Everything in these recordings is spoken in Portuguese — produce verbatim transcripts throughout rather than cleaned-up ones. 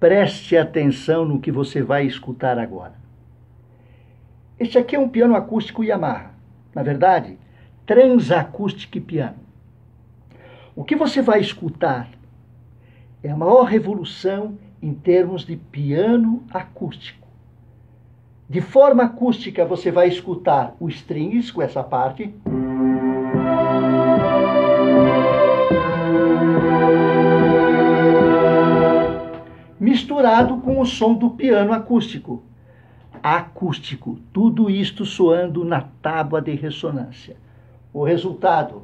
Preste atenção no que você vai escutar agora. Este aqui é um piano acústico Yamaha. Na verdade, Transacoustic Piano. O que você vai escutar é a maior revolução em termos de piano acústico. De forma acústica, você vai escutar o strings com essa parte. Misturado com o som do piano acústico. Acústico, tudo isto soando na tábua de ressonância. O resultado.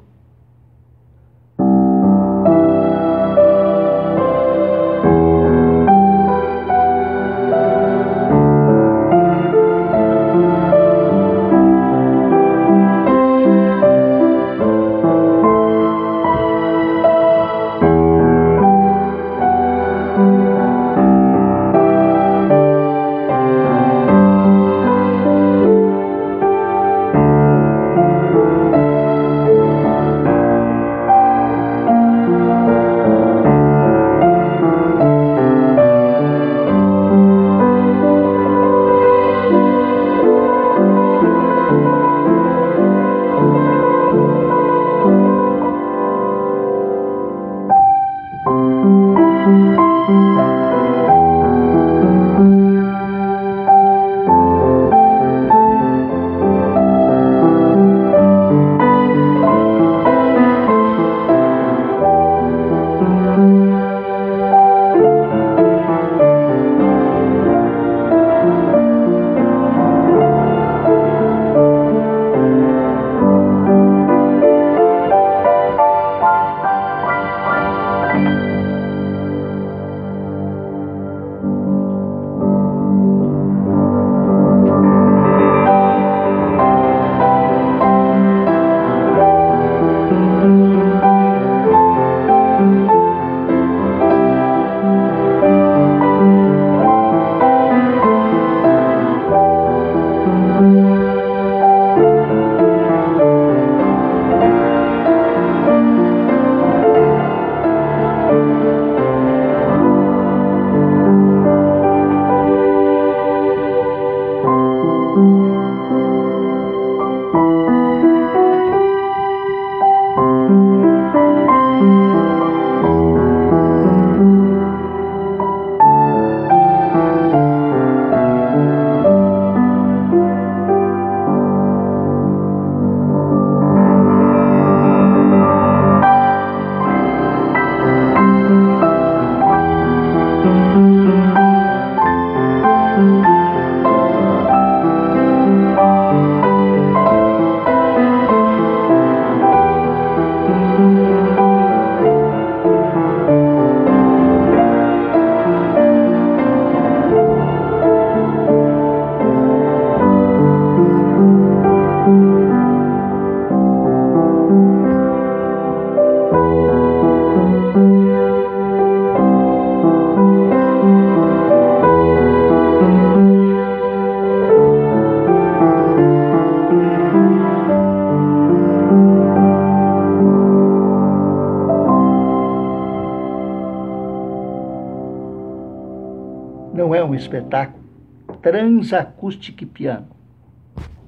Não é um espetáculo? Transacoustic Piano.